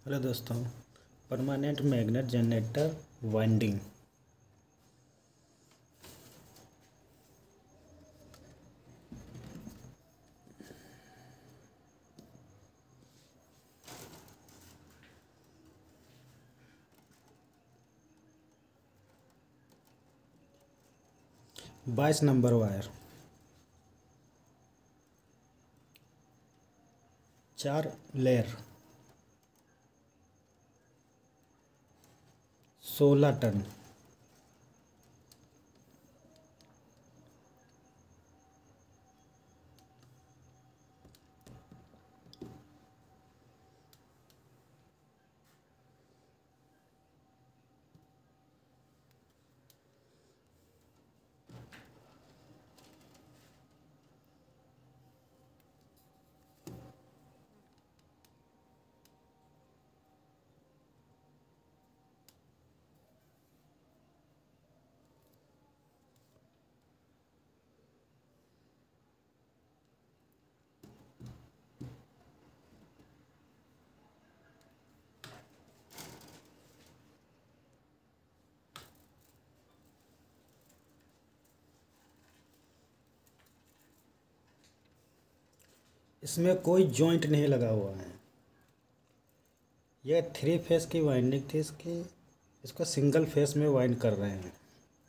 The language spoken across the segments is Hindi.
हेलो दोस्तों। Permanent magnet generator winding. बाईस नंबर वायर, 4 लेयर, 16 टन। इसमें कोई जॉइंट नहीं लगा हुआ है। यह 3 फेस की वाइंडिंग थी इसकी। इसको सिंगल फेस में वाइंड कर रहे हैं।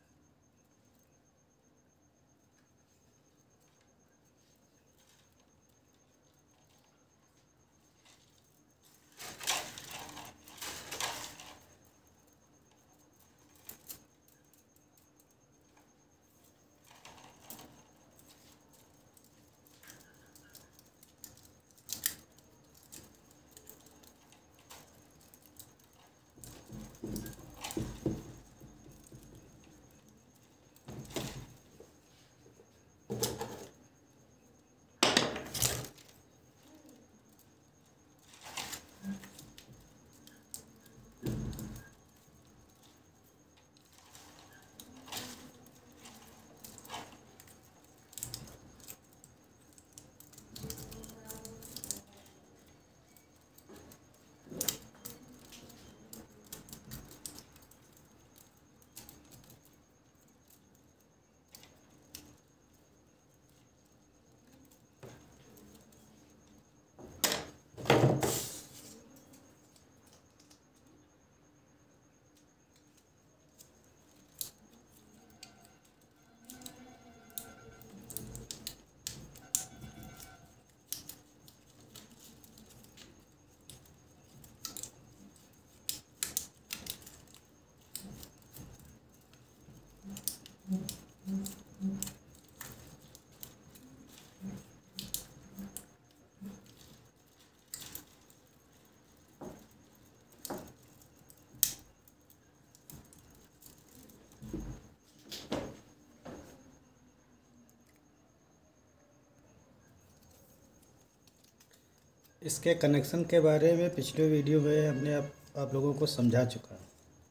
इसके कनेक्शन के बारे में पिछले वीडियो में हमने आप लोगों को समझा चुका है।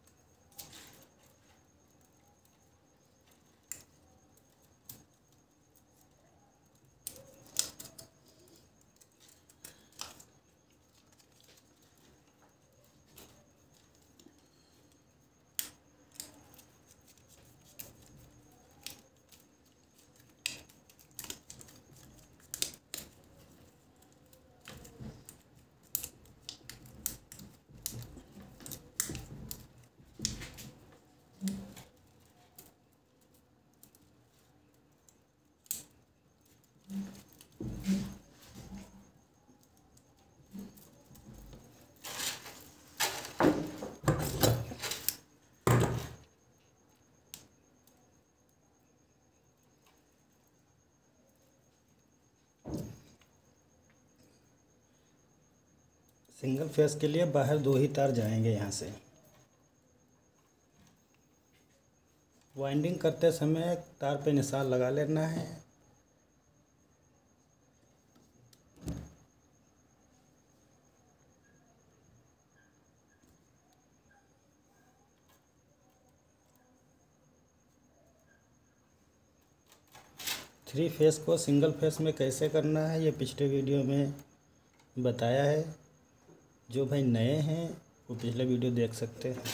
सिंगल फेस के लिए बाहर 2 ही तार जाएंगे यहाँ से। वाइंडिंग करते समय तार पे निशान लगा लेना है। थ्री फेस को सिंगल फेस में कैसे करना है ये पिछले वीडियो में बताया है। जो भाई नए हैं वो पिछले वीडियो देख सकते हैं।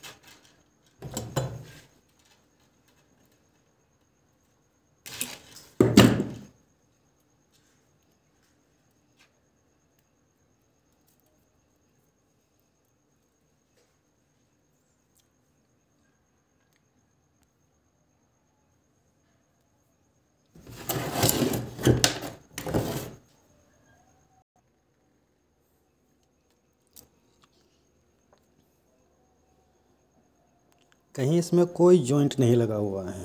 कहीं इसमें कोई जॉइंट नहीं लगा हुआ है,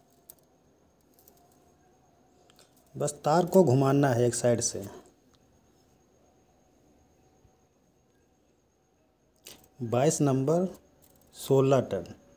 बस तार को घुमाना है एक साइड से। 22 नंबर 16 टन।